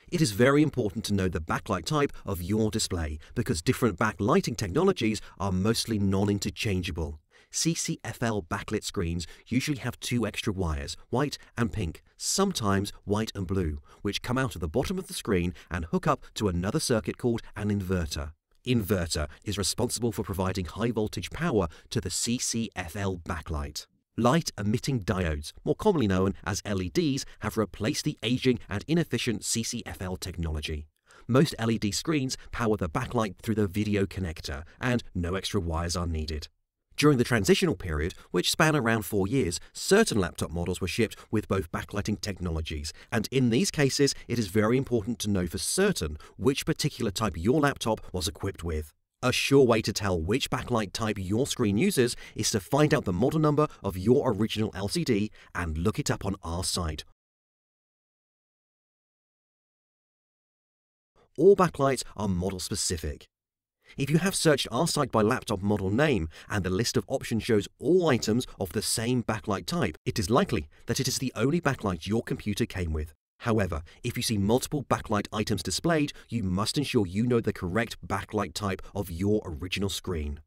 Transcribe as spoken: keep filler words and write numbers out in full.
It is very important to know the backlight type of your display because different backlighting technologies are mostly non-interchangeable. C C F L backlit screens usually have two extra wires, white and pink, sometimes white and blue, which come out of the bottom of the screen and hook up to another circuit called an inverter. Inverter is responsible for providing high voltage power to the C C F L backlight. Light-emitting diodes, more commonly known as L E Ds, have replaced the aging and inefficient C C F L technology. Most L E D screens power the backlight through the video connector, and no extra wires are needed. During the transitional period, which span around four years, certain laptop models were shipped with both backlighting technologies, and in these cases, it is very important to know for certain which particular type your laptop was equipped with. A sure way to tell which backlight type your screen uses is to find out the model number of your original L C D and look it up on our site. All backlights are model specific. If you have searched our site by laptop model name and the list of options shows all items of the same backlight type, it is likely that it is the only backlight your computer came with. However, if you see multiple backlight items displayed, you must ensure you know the correct backlight type of your original screen.